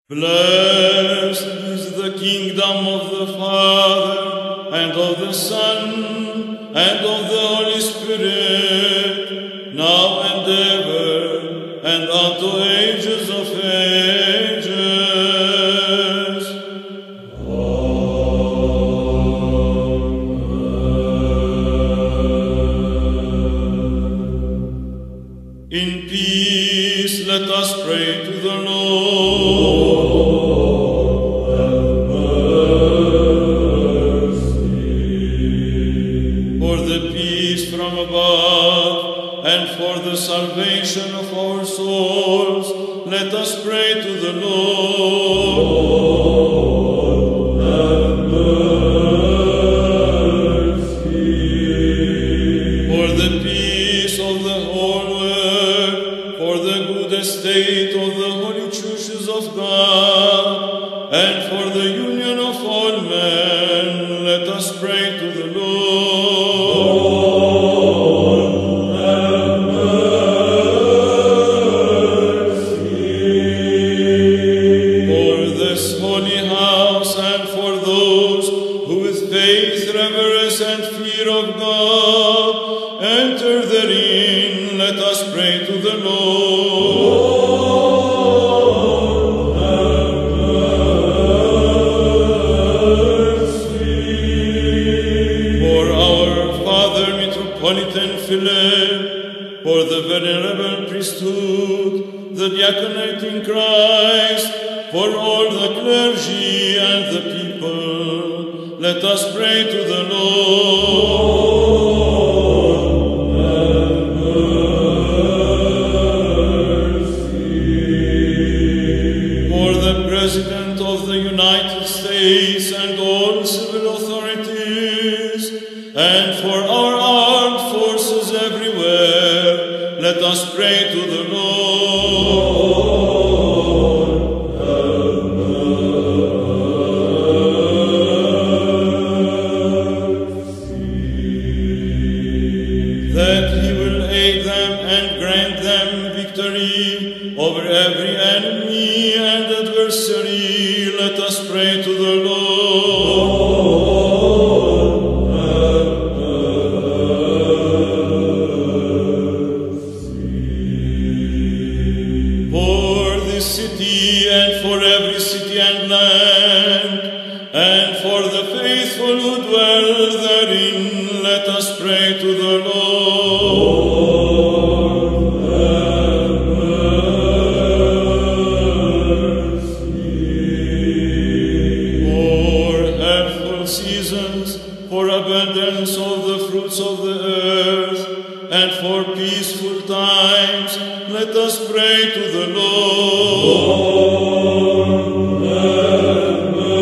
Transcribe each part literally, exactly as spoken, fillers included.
Blessed is the kingdom of the Father, and of the Son, and of the Holy Spirit, now and ever, and unto ages of ages. Amen. In peace let us pray to the Lord. For the salvation of our souls, let us pray to the Lord. Lord, have mercy. For the peace of the whole world, for the good estate of the holy churches of God, and for the union of all men, let us pray to the Lord. For the venerable priesthood, the diaconate in Christ, for all the clergy and the people, let us pray to the Lord. Have mercy. For the President of the United States and all civil authorities, and for our armed forces everywhere, let us pray to the Lord. Have mercy. That He will aid them and grant them victory over every enemy and adversary, let us pray to the Lord. Pray to the Lord. Have mercy. For healthful seasons, for abundance of the fruits of the earth, and for peaceful times, let us pray to the Lord. Have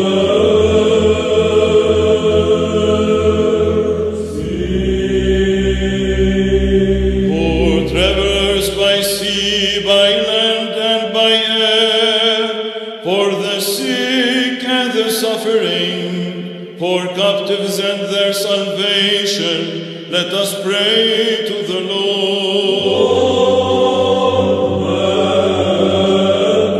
for captives and their salvation, let us pray to the Lord. Have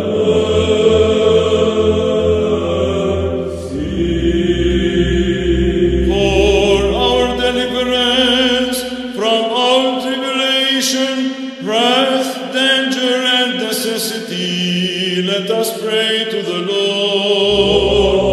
mercy. For our deliverance from all tribulation, wrath, danger, and necessity, let us pray to the Lord.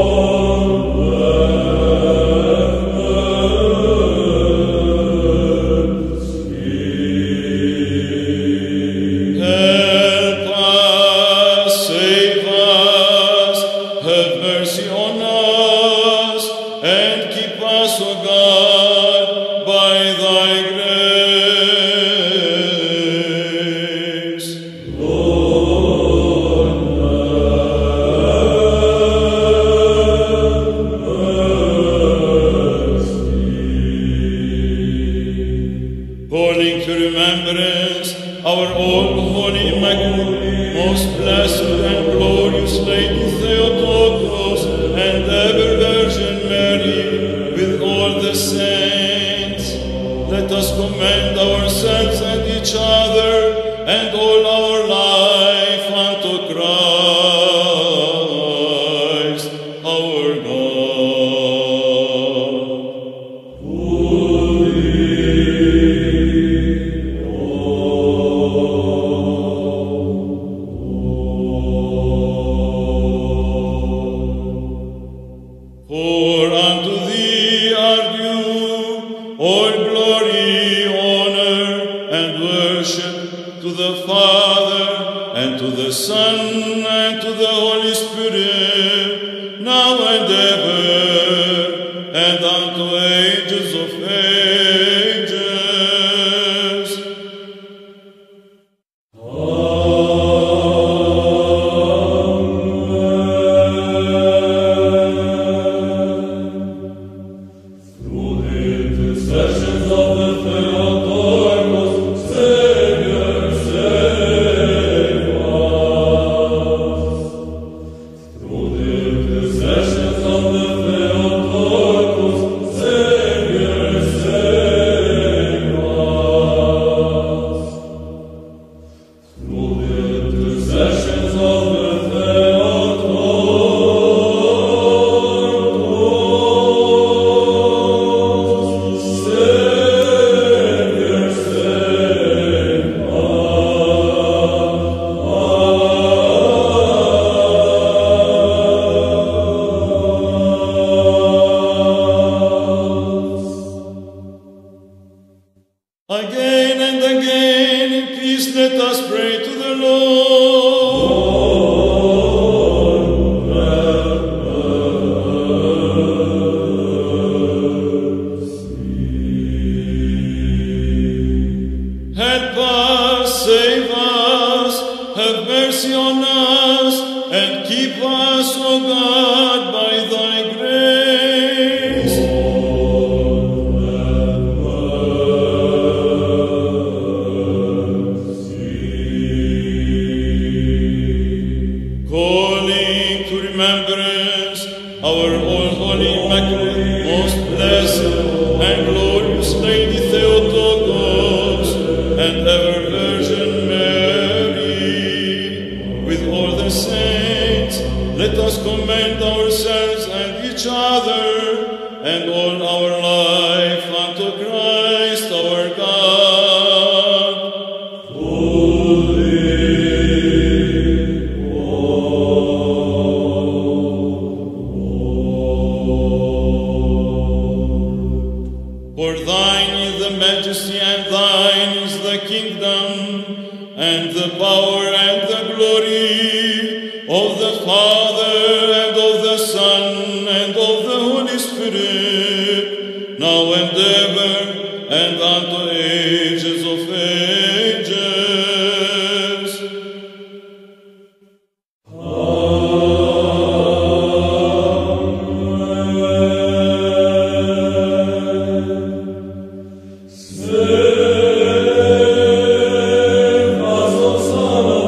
the same. For unto thee are due all glory, honor, and worship to the Father, and to the Son, and to the Holy Spirit, now and ever, and unto ages of ages. Again and again in peace let us pray to the Lord. Lord, have mercy. Help us, save us, have mercy on us, and keep us, O God, by thy grace. Calling to remembrance our all-holy, immaculate, most blessed, and glorious Lady Theotokos, and ever-Virgin Mary, with all the saints, let us commend ourselves and each other, and all our life unto Christ our God. Holy, for thine is the majesty, and thine is the kingdom, and the power, and the glory of the Father, and of the Son, and of the Holy Spirit, now and ever, and unto ages of ages. Save us, O Son of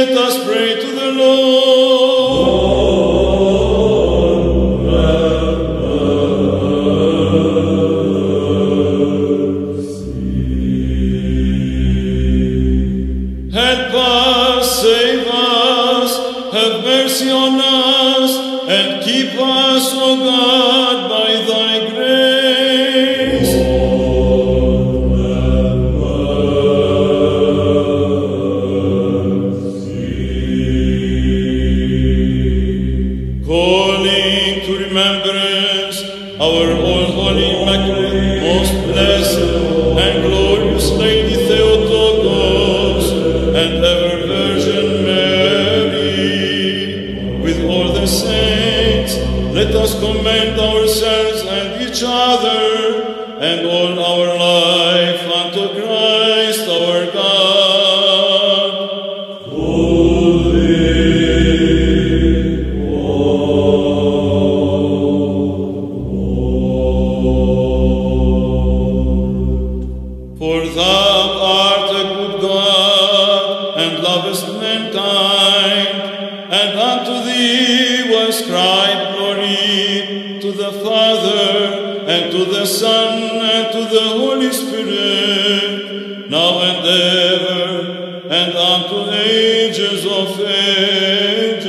let us pray to the Lord. Help us, save us, have mercy on us, and keep us, O God, by thy grace. Lord, have mercy. Calling to remembrance our all holy, immaculate, most blessed, and glorious Lady Theotokos, and ever Virgin Mary, with all the saints, let us commend ourselves and each other, and all our life unto Christ our God. Holy, for thou art a good God, and lovest mankind, and unto thee was ascribed glory to the Father, and to the Son, and to the Holy Spirit, now and ever, and unto ages of ages.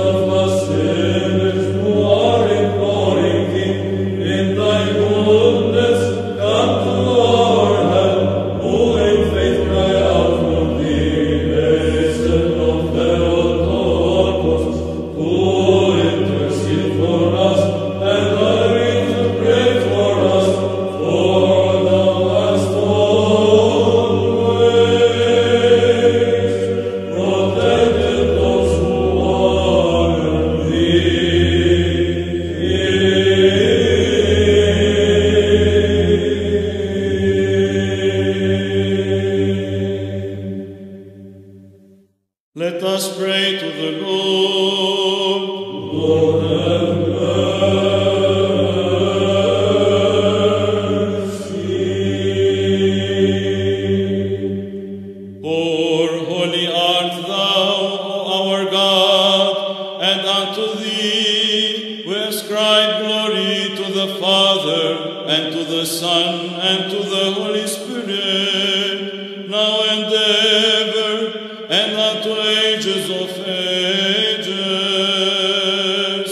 Good to the Lord. Lord, have mercy. For holy art thou, O our God, and unto thee we ascribe glory to the Father, and to the Son, and to the Holy Spirit, now and ever, and unto ages of ages.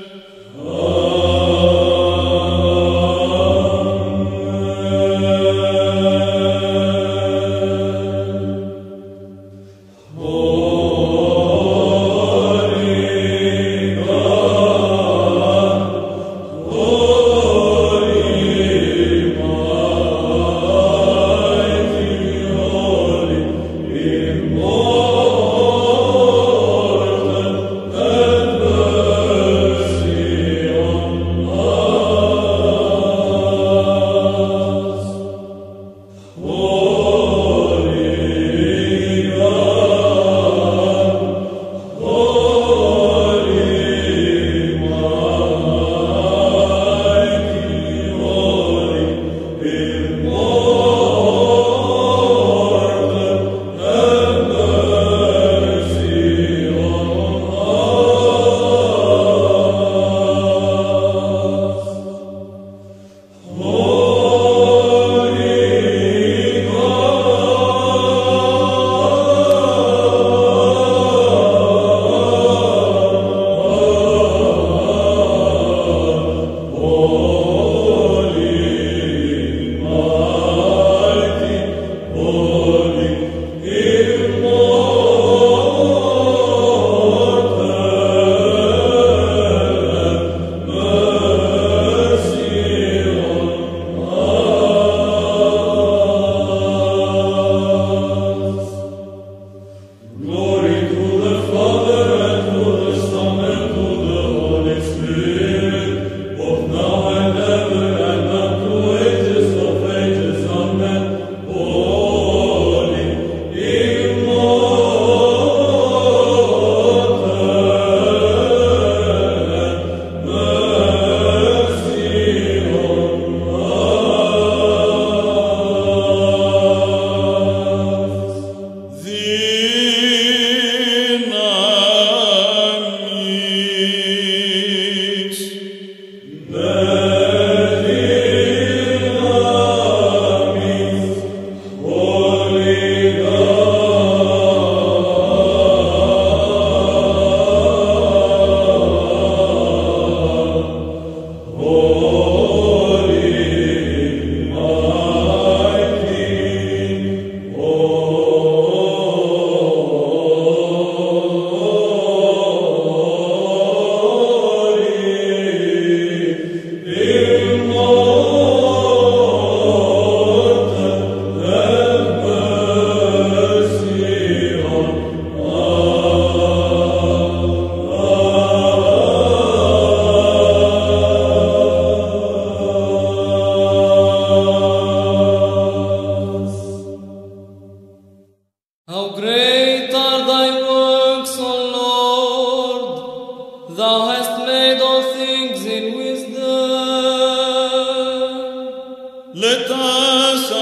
Let us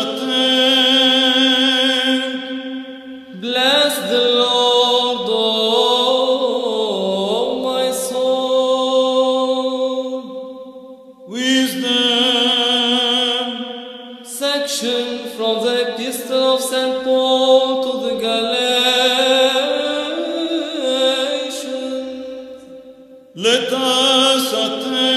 attend. Bless the Lord, O my soul. Wisdom. Section from the Epistle of Saint Paul to the Galatians. Let us attend.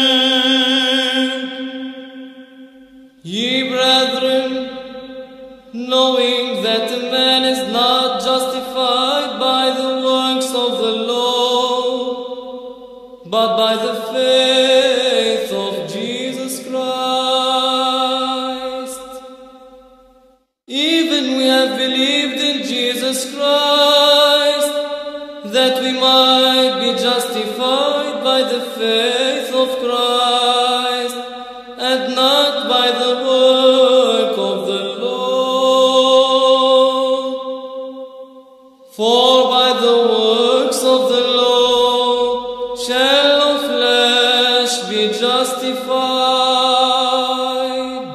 Ye brethren, knowing that a man is not justified by the works of the law, but by the faith of Jesus Christ. Even we have believed in Jesus Christ, that we might be justified by the faith of Christ, and not by the work of the law. For by the works of the law shall no flesh be justified.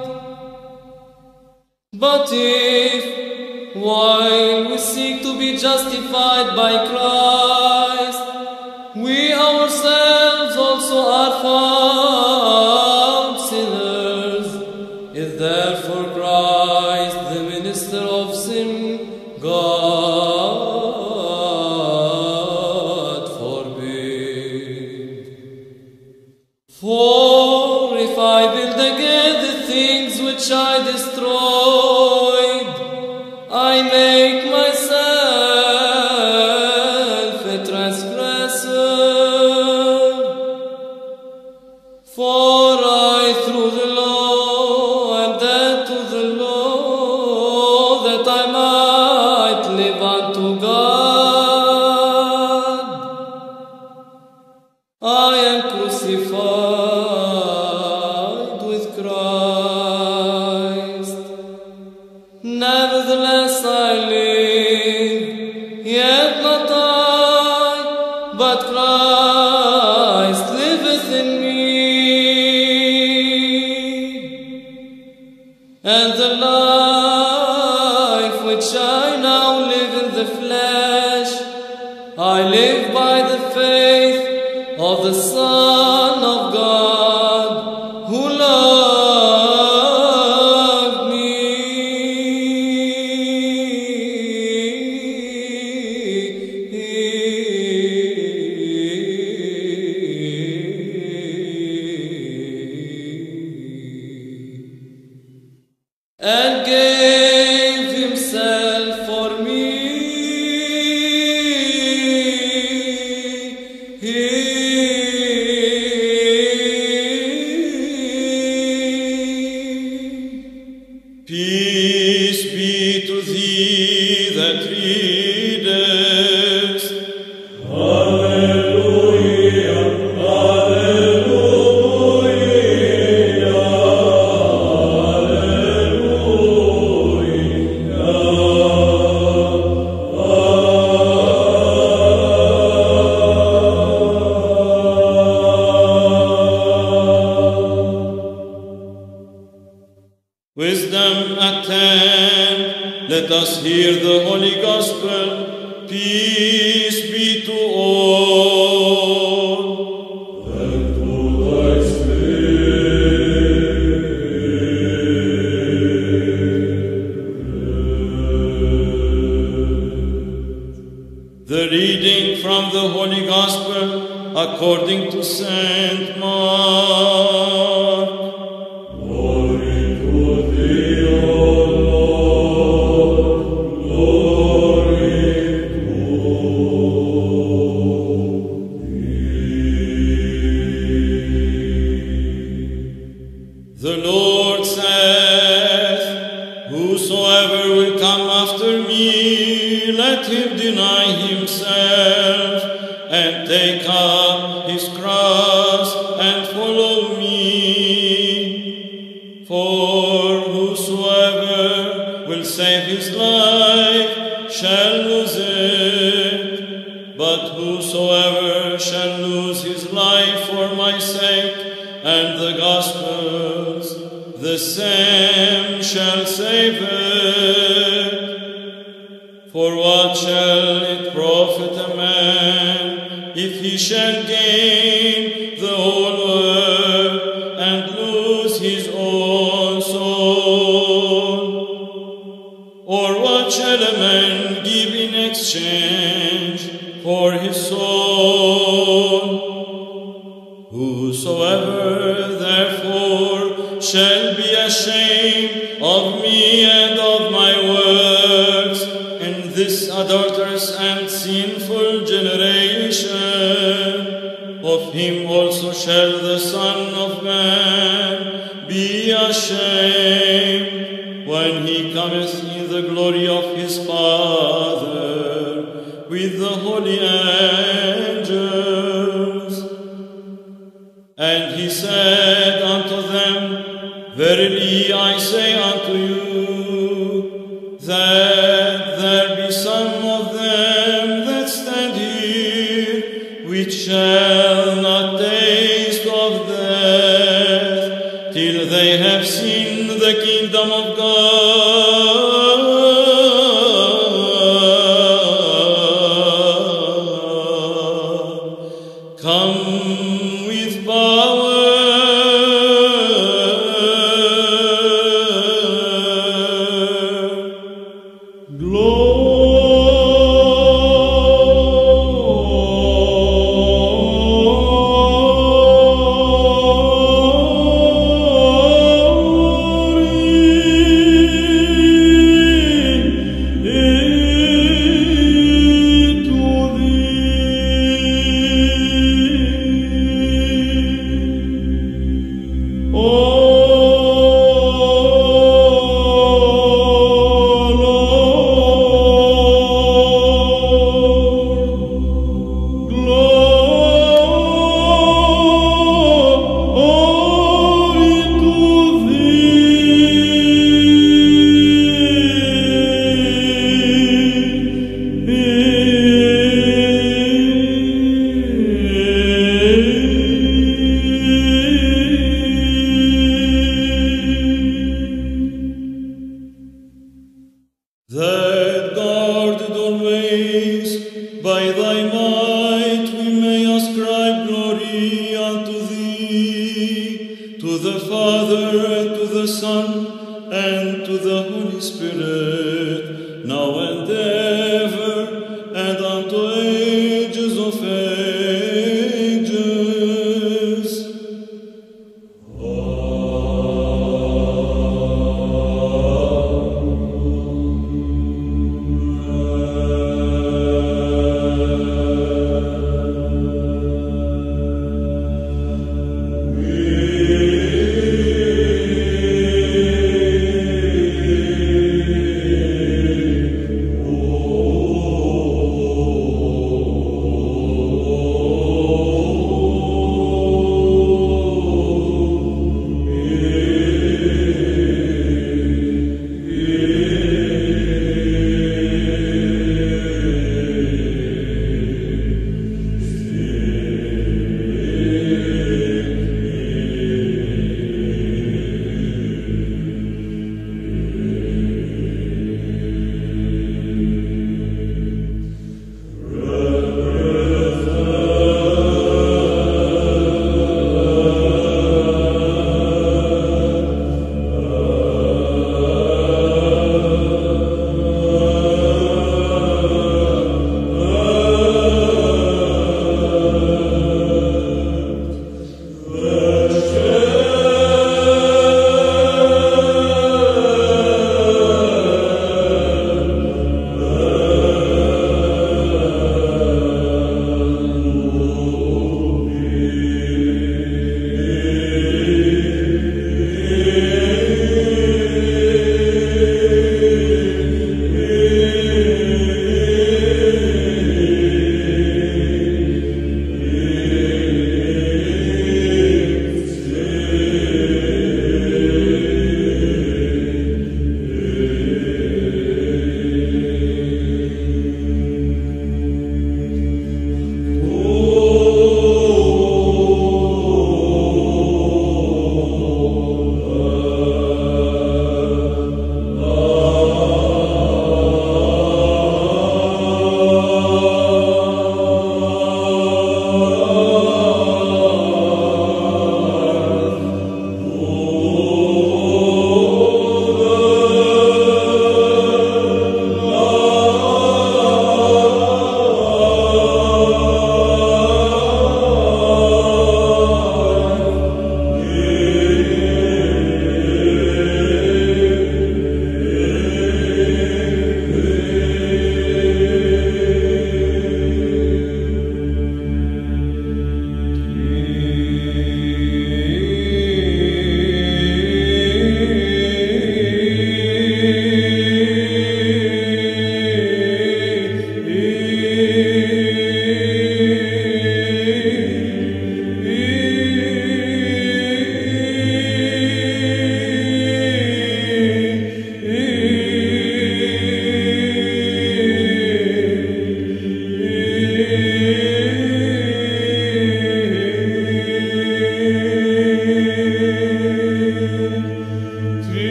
But if, while we seek to be justified by Christ, we ourselves also are found sinners, is therefore Christ the minister of sin? God forbid. For if I build again the things which I destroyed, I make myself a transgressor. For I through the law am dead to the law, that I might live unto God. I am crucified with Christ. Nevertheless I live, yet not I, but Christ liveth in me. And the life which I now live in the flesh, I live by the faith of the Son of God, who loved me and gave himself for me. Peace be to thee that readest. Alleluia, alleluia, Wisdom attend, let us hear the Holy Gospel. Peace be to all. and to thy spirit. The reading from the Holy Gospel according to Saint Mark. Glory to thee, O Lord, glory to thee. The Lord saith, Whosoever will come after me, let him deny himself, and take up his cross, and follow me. For whosoever will save his life shall lose it, but whosoever shall lose his life for my sake and the Gospel's, the same shall save it. For what shall it profit a man if he shall gain the whole world and lose his own soul? Or what shall a man give in exchange for his soul? Whosoever therefore shall be ashamed of me and of my words in this adulterous and sinful generation, of him also shall the Son of Man be ashamed when he cometh in the glory of his Father with the holy angels. And he said unto them, Verily I say unto you, that there be some of them that stand here which shall not taste of death, till they have seen the kingdom of God. Come with power. That guarded always by thy might we may ascribe glory unto thee, to the Father, and to the Son, and to the Holy Spirit, now and ever, and unto ages of ages. We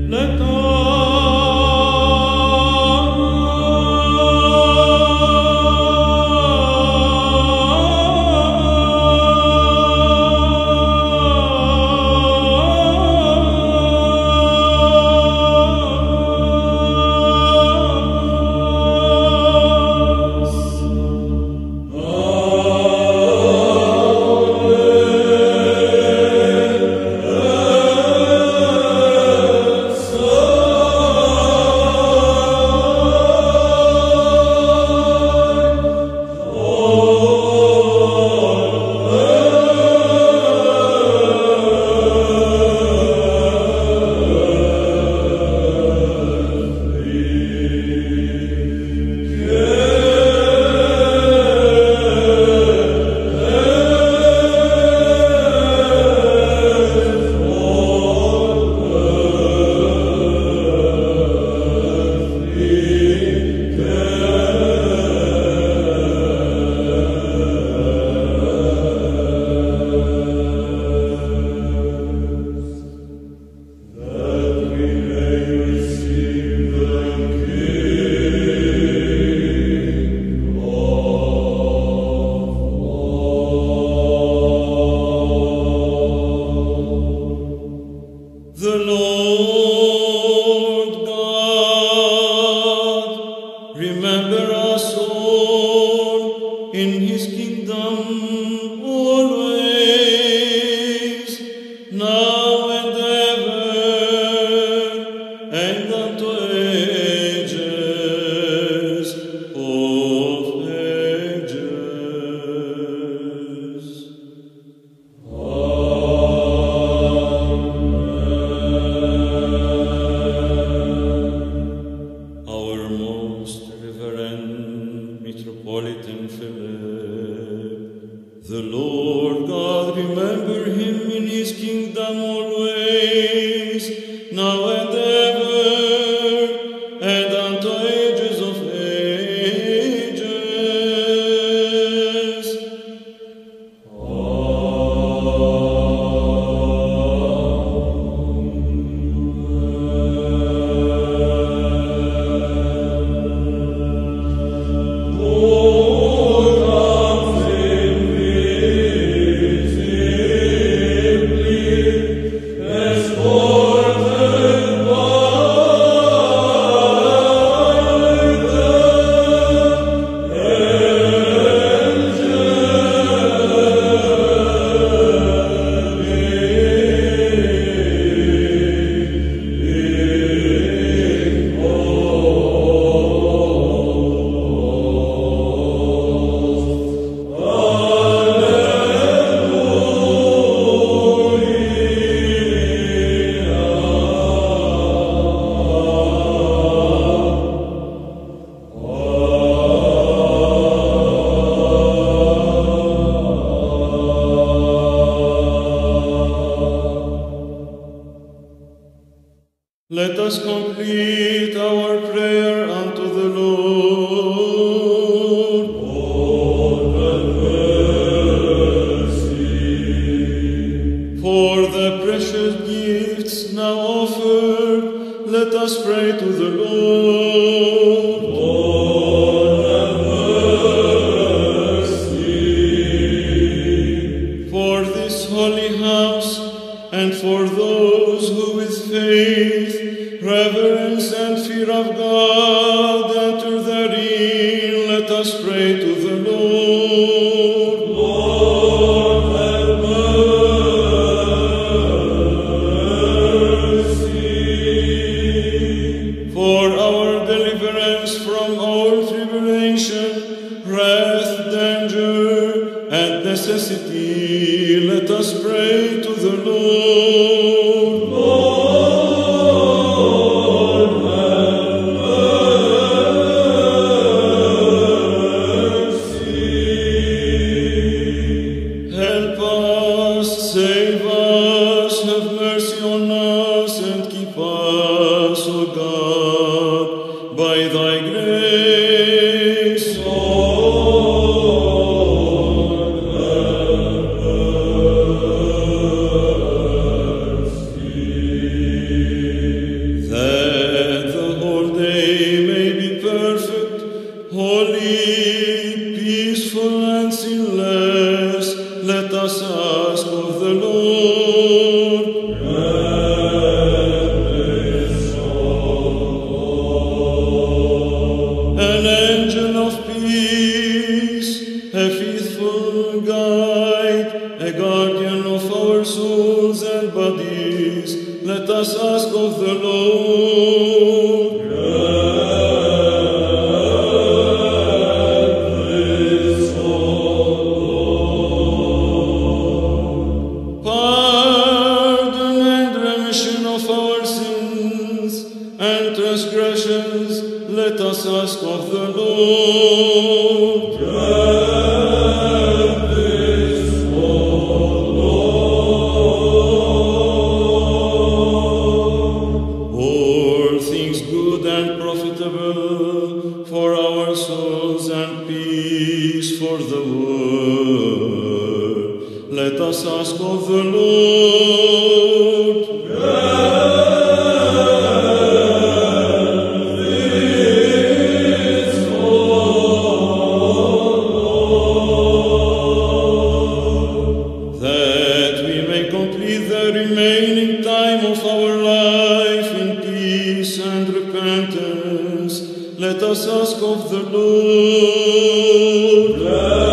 Let Let us complete our prayer unto the Lord. Lord, have mercy. For the precious gifts now offered, let us pray to the Lord. Lord, have mercy. For this holy house, and for those who with faith, reverence and fear of God enter therein, let us pray to the Lord. Lord, have mercy. For our deliverance from all tribulation, wrath, danger, and necessity, let us pray to the Lord. Lord, have mercy. ask of the Lord. Pardon and remission of our sins and transgressions, let us ask of the Lord. All things good and profitable for our souls and peace for the world, let us ask of the Lord. That we may complete the remaining time of our life in peace and repentance, let us ask of the Lord.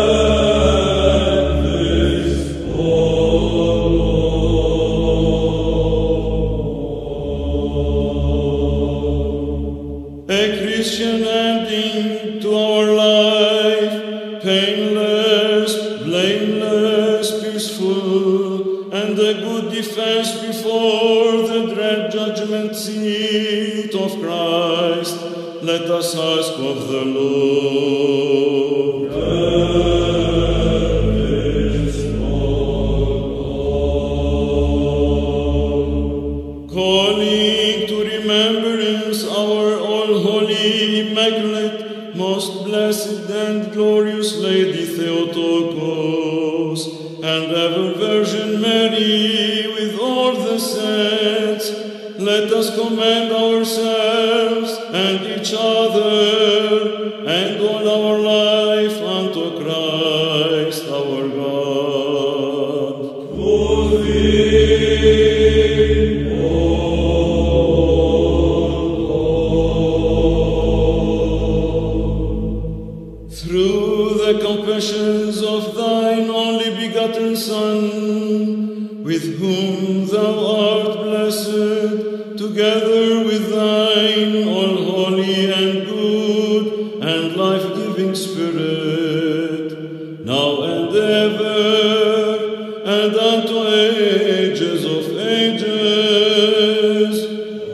A Christian ending to our life, painless, blameless, peaceful, and a good defense before the dread judgment seat of Christ, let us ask of the Lord. Calling to remembrance our all-holy, immaculate, most blessed and glorious Lady Theotokos, and ever Virgin Mary with all the saints, let us commend ourselves and each other and all our life unto Christ our God. To thee, O Lord. Through the compassions of thine only begotten Son, with whom thou art blessed, together with thine all holy and good and life-giving Spirit, now and ever, and unto ages of ages.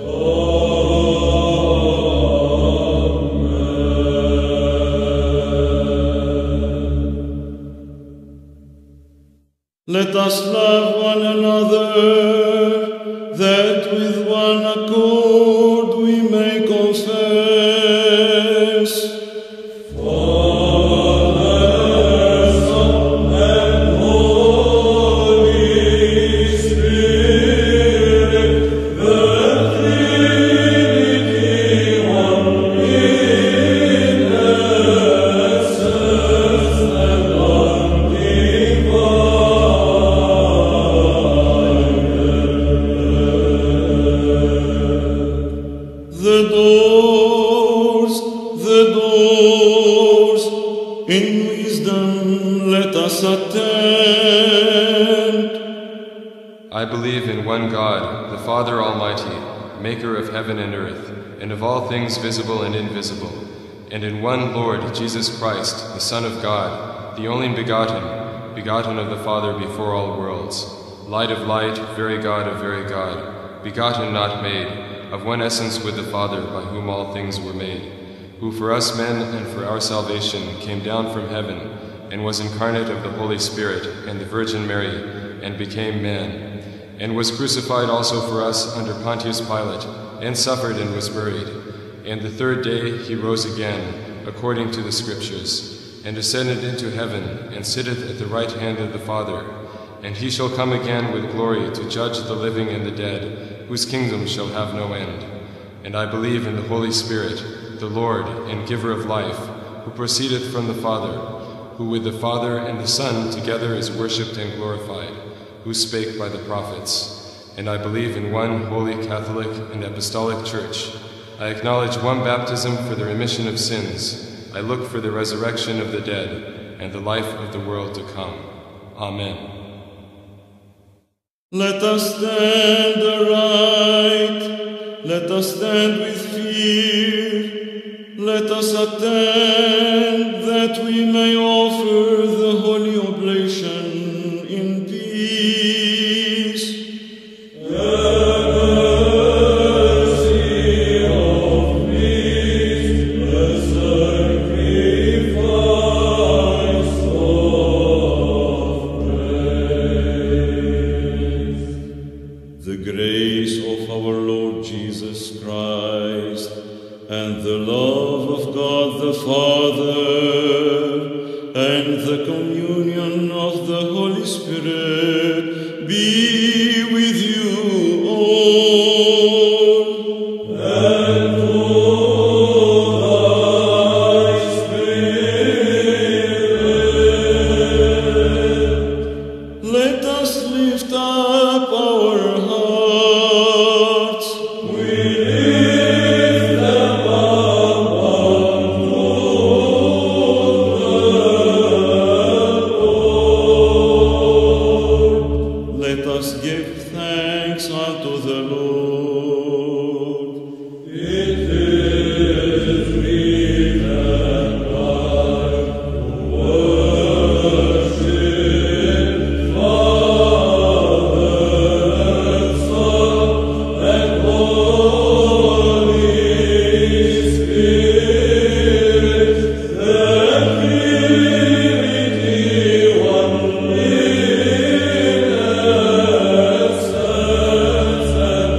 Let us love one another, that with one accord we may confess. Father, Son, and Holy Spirit, the Trinity, one in essence and undivided. The doors, the doors, in wisdom let us attend. I believe in one God, the Father Almighty, maker of heaven and earth, and of all things visible and invisible, and in one Lord Jesus Christ, the Son of God, the only begotten, begotten of the Father before all worlds, light of light, very God of very God, begotten not made, of one essence with the Father, by whom all things were made, who for us men and for our salvation came down from heaven, and was incarnate of the Holy Spirit and the Virgin Mary, and became man, and was crucified also for us under Pontius Pilate, and suffered and was buried. And the third day he rose again, according to the Scriptures, and ascended into heaven, and sitteth at the right hand of the Father. And he shall come again with glory to judge the living and the dead, whose kingdom shall have no end. And I believe in the Holy Spirit, the Lord and giver of life, who proceedeth from the Father, who with the Father and the Son together is worshipped and glorified, who spake by the prophets. And I believe in one holy Catholic and Apostolic Church. I acknowledge one baptism for the remission of sins. I look for the resurrection of the dead and the life of the world to come. Amen. Let us stand aright, let us stand with fear, let us attend that we may offer the holy oblation in peace. The grace of our Lord Jesus Christ, and the love of God the Father, and the communion of the Holy Spirit be with you all. And with thy spirit. Let us lift up our hearts. We lift them up unto the Lord. Let us give thanks unto the Lord. It is meet and right to worship Father and Son and Holy Spirit, the Trinity one in essence and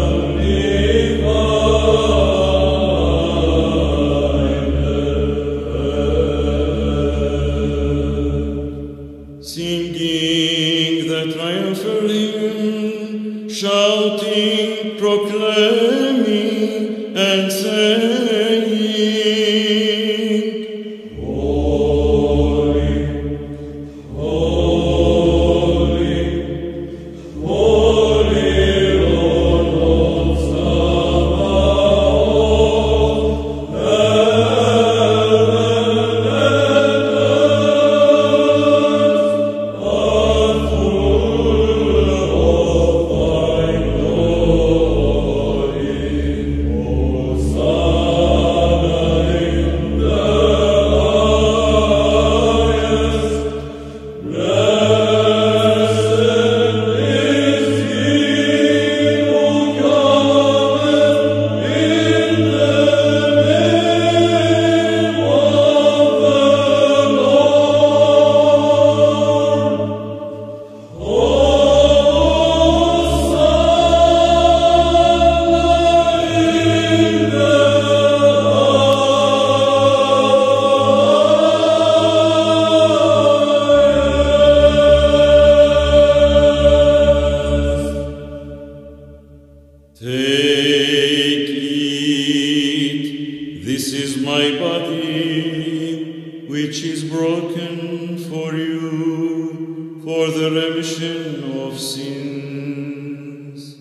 undivided. Singing the triumphal hymn, shouting, proclaiming, and saying, Holy, holy, holy Lord of Sabaoth, heaven and earth are full of thy glory. Hosanna in the highest. Blessed is he who cometh in the name of the Lord. Take, eat, this is my body, which is broken for you, for the remission of sins.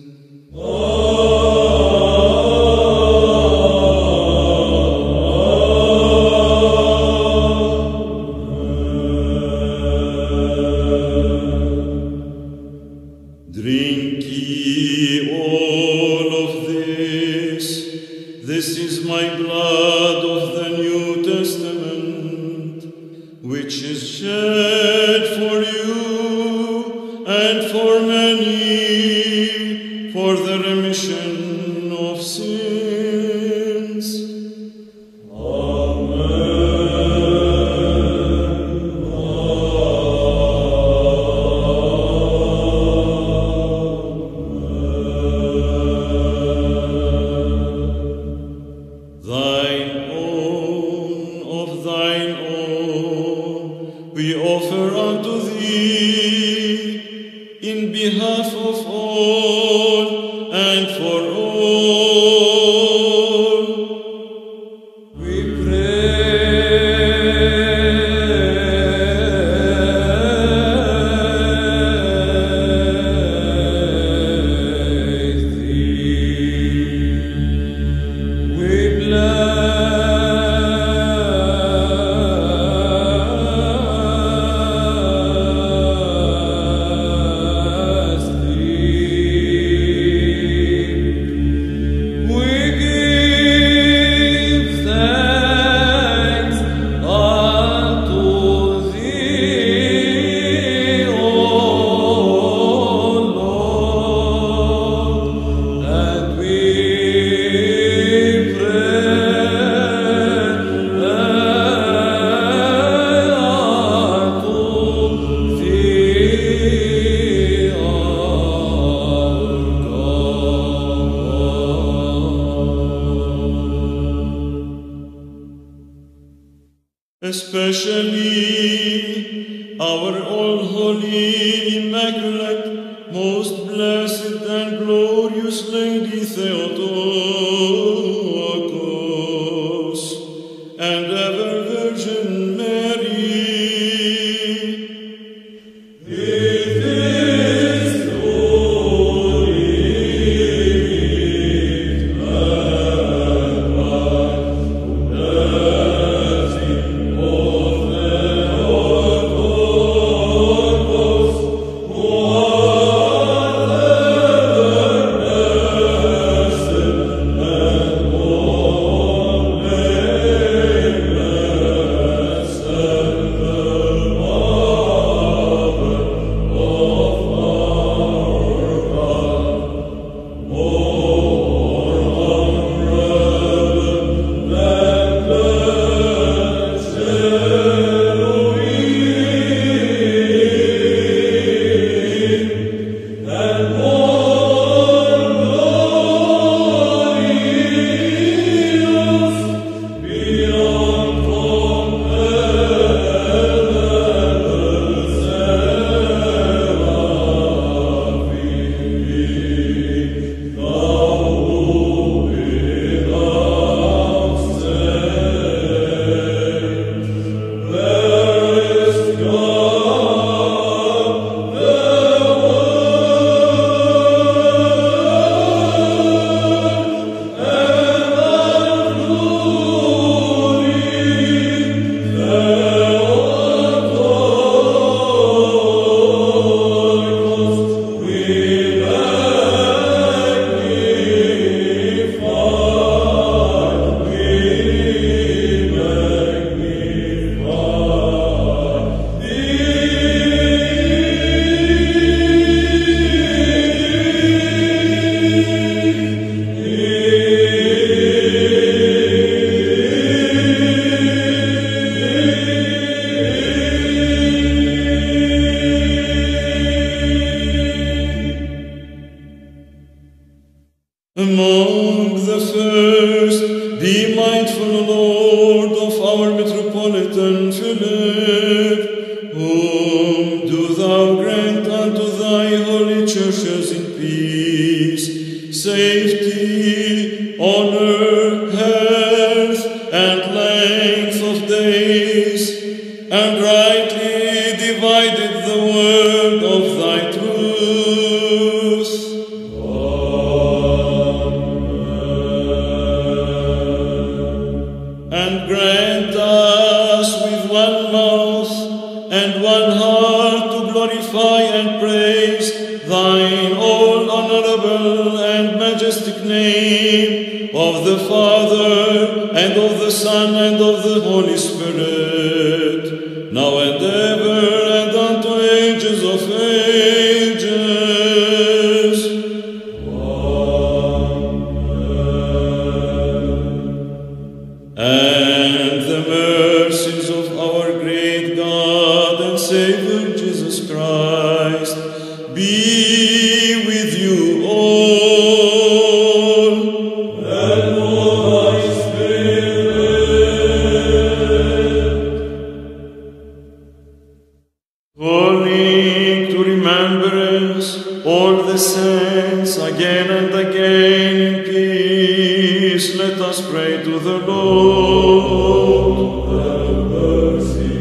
Drink ye all of this. This is my blood of the New Testament, which is shed for you and for many for the remission of sins. Thine own, of thine own, we offer unto thee, in behalf of all and for all. especially our all-holy, immaculate, most blessed and glorious Lady Theotokos, and ever Virgin Mary. Among the first, be mindful, O Lord, of our Metropolitan Philip, whom do thou grant unto thy holy churches in peace, safety, honor, health, and length of days, and rightly divided the word of thy truth. And grant us with one mouth and one heart to glorify and praise thine all honorable and majestic name, of the Father, and of the Son, and of the Holy Spirit, now and ever, and unto ages of ages. And the mercies of our great God and Savior Jesus Christ be with you all. And with thy spirit. Calling to remembrance all the saints again and again in peace, let us pray to the Lord. Have mercy,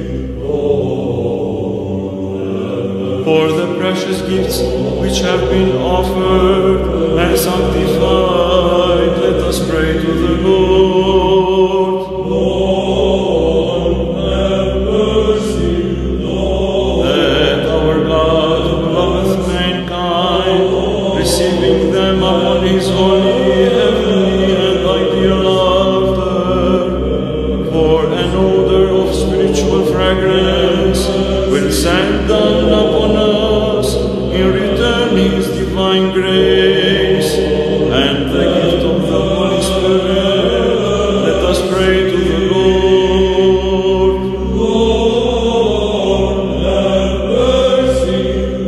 Lord. For the precious gifts which have been offered and sanctified, let us pray to the Lord. Lord, have mercy, Lord. Let our God, who loveth mankind, receiving them upon his holy, heavenly, and ideal altar, for an odor of spiritual fragrance, will send down upon us in return his divine grace and the gift of the Holy Spirit. Let us pray to the Lord. Lord, have mercy,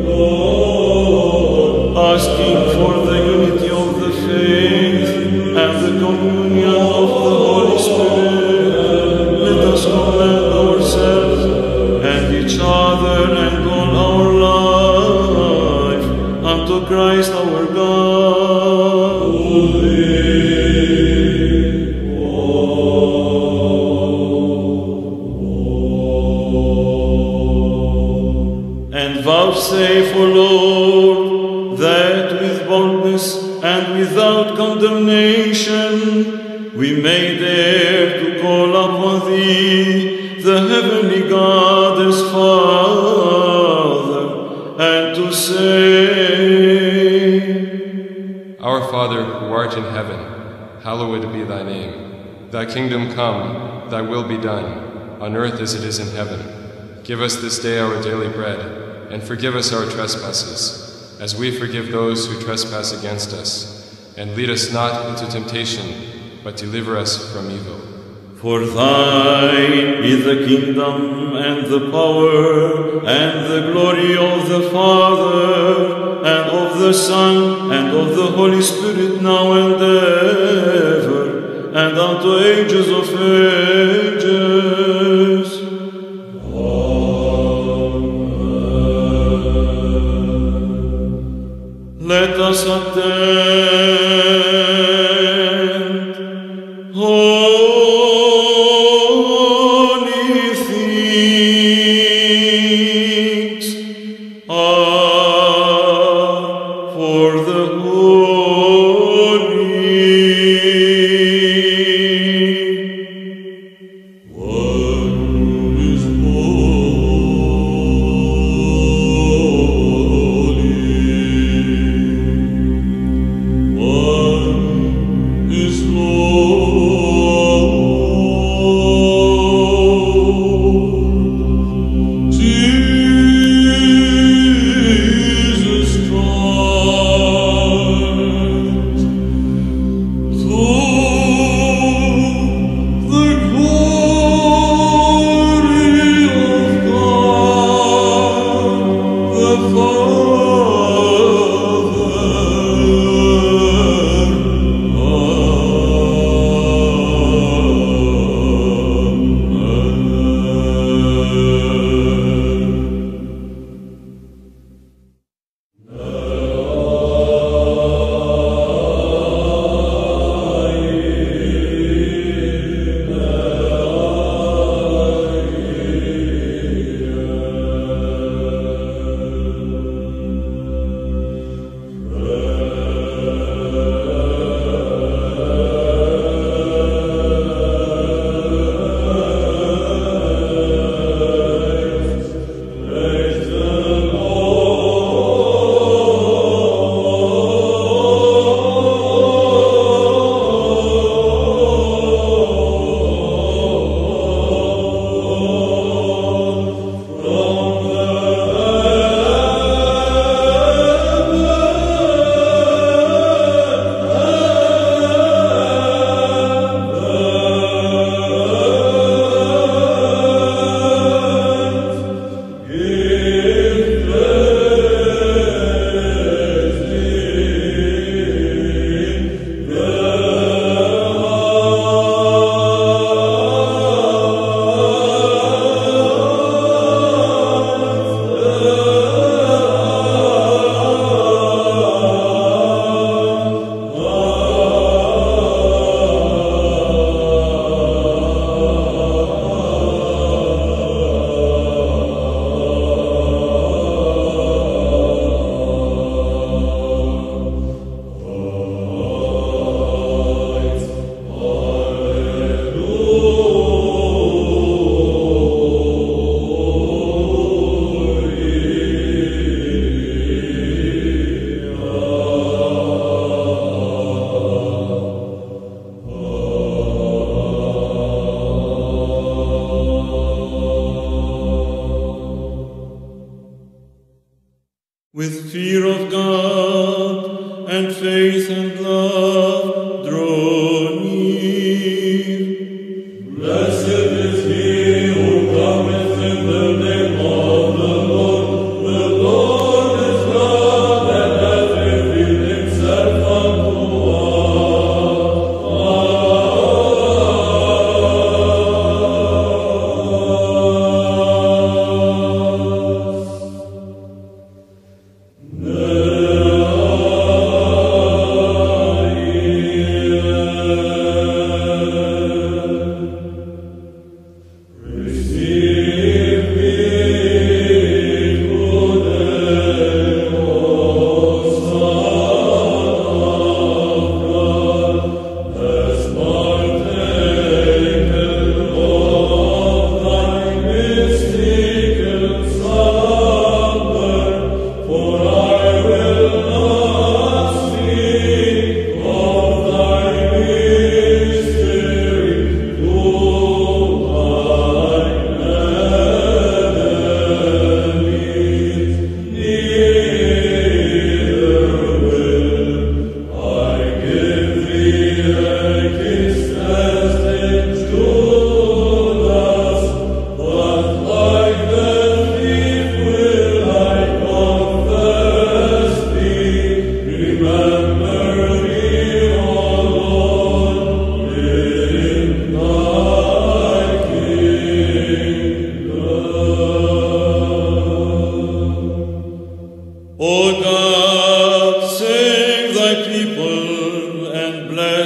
Lord. Asking for the unity of the faith and the communion of the Holy Spirit, let us commend our Christ our God. And vouchsafe, O Lord, that with boldness and without condemnation we may dare to call upon Thee, the heavenly God as Father, and to say, Our Father, who art in heaven, hallowed be Thy name. Thy kingdom come, Thy will be done, on earth as it is in heaven. Give us this day our daily bread, and forgive us our trespasses, as we forgive those who trespass against us. And lead us not into temptation, but deliver us from evil. For Thine is the kingdom, and the power, and the glory of the Father, and of the Son, and of the Holy Spirit, now and ever, and unto ages of ages. Let us attend. Holy things are for the holy.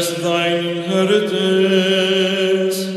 bless thine inheritance.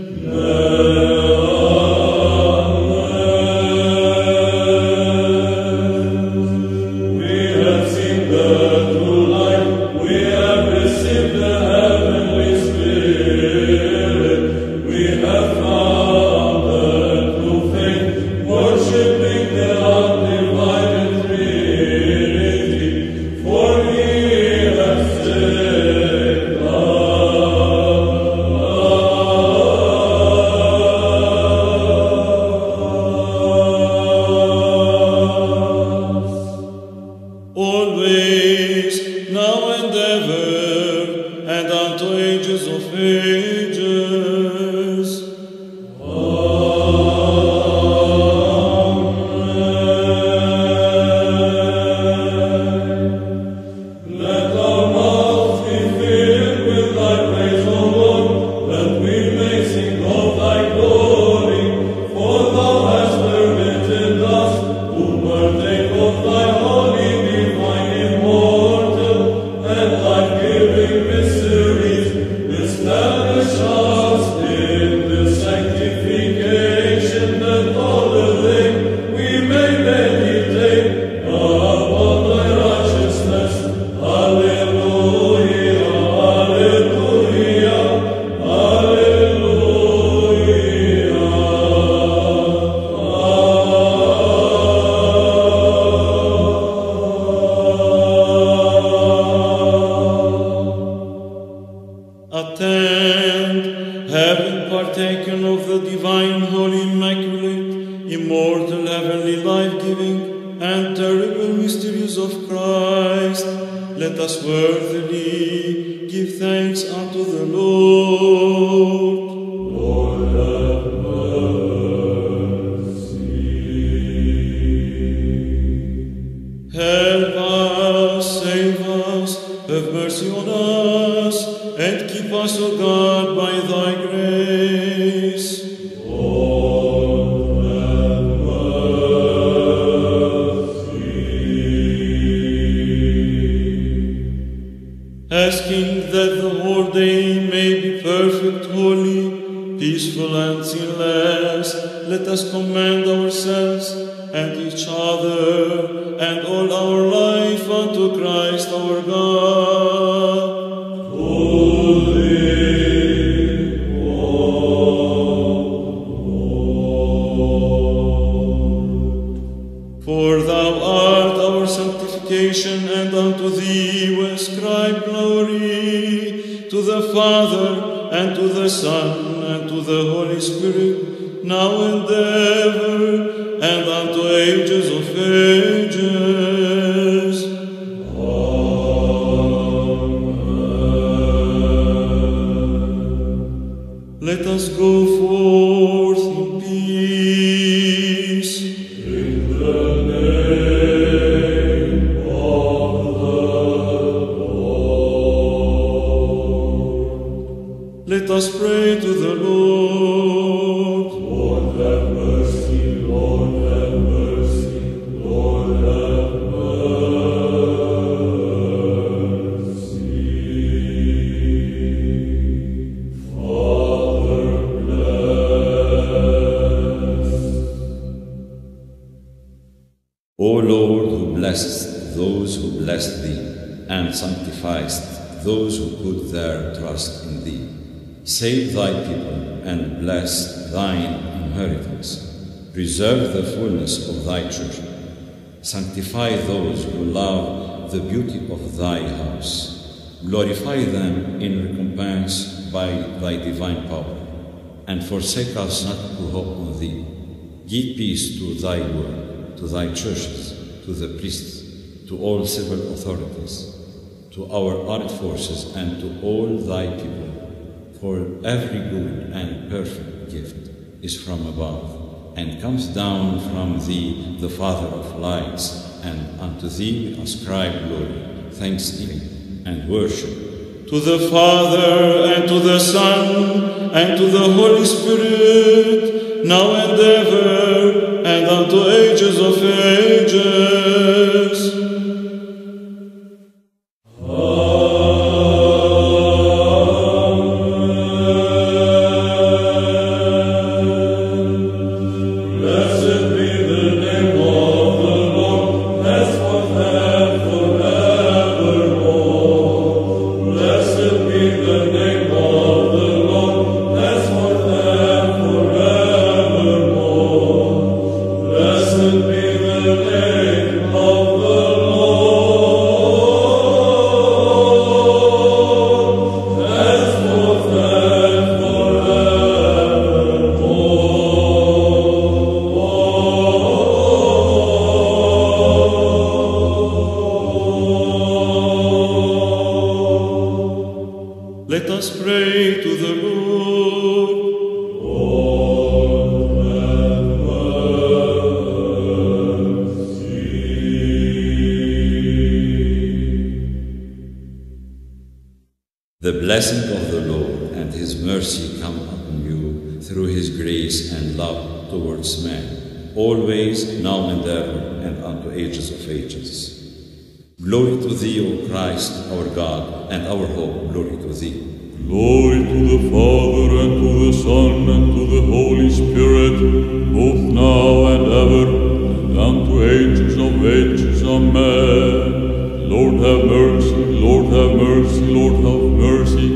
Always, now and ever, and unto ages of ages. Let our mouths be filled with thy praise, O Lord, that we may sing of thy glory. For thou hast permitted us to partake of thy holy, divine, immortal, and life-giving mysteries. Establish us in the sanctification, that all the day we may meditate upon thy righteousness. Alleluia, alleluia, alleluia. Attend, having partaken of the divine, holy, immaculate, immortal, heavenly, life-giving, and terrible mysteries of Christ, let us worthily give thanks unto the Lord. Lord, have mercy. Help us, save us, have mercy on us, and keep us, O God, by thy grace. Lord, have mercy. Asking that the whole day may be perfect, holy, peaceful, and sinless, let us commend ourselves and each other and all our life unto Christ our God. For thou art our sanctification, and unto thee we ascribe glory, to the Father, and to the Son, and to the Holy Spirit, now and ever, and unto ages of ages. Amen. Let us go forth in peace. In the name of the Lord. Let us pray to the Lord. Lord, have mercy. Lord, have mercy. Lord, have mercy. Father, bless. O Lord, who blessest those who bless thee, and sanctifiest those who put their trust in thee, save thy people and bless thine inheritance. Preserve the fullness of thy church. Sanctify those who love the beauty of thy house. Glorify them in recompense by thy divine power, and forsake us not to hope on thee. Give peace to thy word, to thy churches, to the priests, to all civil authorities, to our armed forces, and to all thy people. For every good and perfect gift is from above, and comes down from thee, the Father of lights, and unto thee we ascribe glory, thanksgiving, and worship. To the Father, and to the Son, and to the Holy Spirit, now and ever, and unto ages of ages. Amen. say to the Lord, Lord, have mercy. The blessing of the Lord and His mercy come upon you through His grace and love towards man, always, now and ever, and unto ages of ages. Glory to Thee, O Christ, our God, and our hope, glory to Thee. Glory to the Father, and to the Son, and to the Holy Spirit, both now and ever, and unto ages of ages. Amen. Lord have mercy, Lord have mercy, Lord have mercy.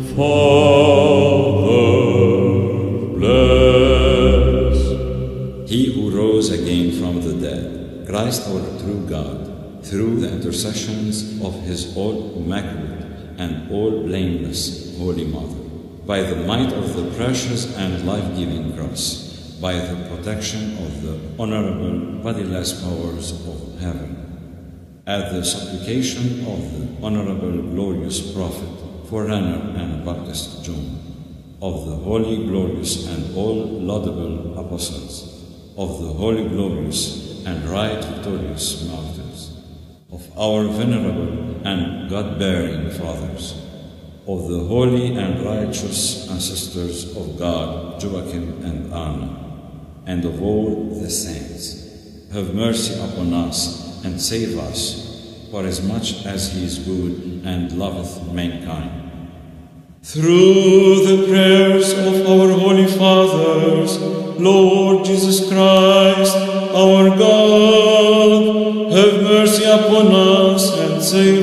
Father, bless. He who rose again from the dead, Christ our true God, through the intercessions of His all-immaculate and all-blameless Holy Mother, by the might of the precious and life-giving cross, by the protection of the honorable bodiless powers of heaven, at the supplication of the honorable glorious prophet, forerunner and Baptist John, of the holy glorious and all laudable apostles, of the holy glorious and right victorious martyrs, of our venerable and God-bearing fathers, of the holy and righteous ancestors of God, Joachim and Anna, and of all the saints. Have mercy upon us and save us, for as much as He is good and loveth mankind. through the prayers of our holy fathers, Lord Jesus Christ, our God, have mercy upon us and save